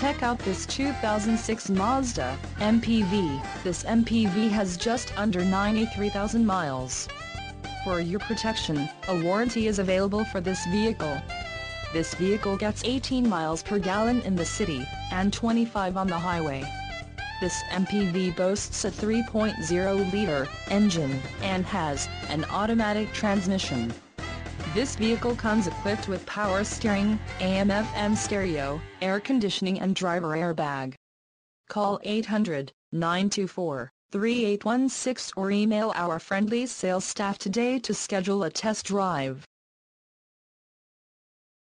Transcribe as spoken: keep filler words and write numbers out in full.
Check out this two thousand six Mazda M P V. This M P V has just under ninety-three thousand miles. For your protection, a warranty is available for this vehicle. This vehicle gets eighteen miles per gallon in the city, and twenty-five on the highway. This M P V boasts a three point oh liter engine, and has an automatic transmission. This vehicle comes equipped with power steering, A M F M stereo, air conditioning and driver airbag. Call eight hundred, nine two four, three eight one six or email our friendly sales staff today to schedule a test drive.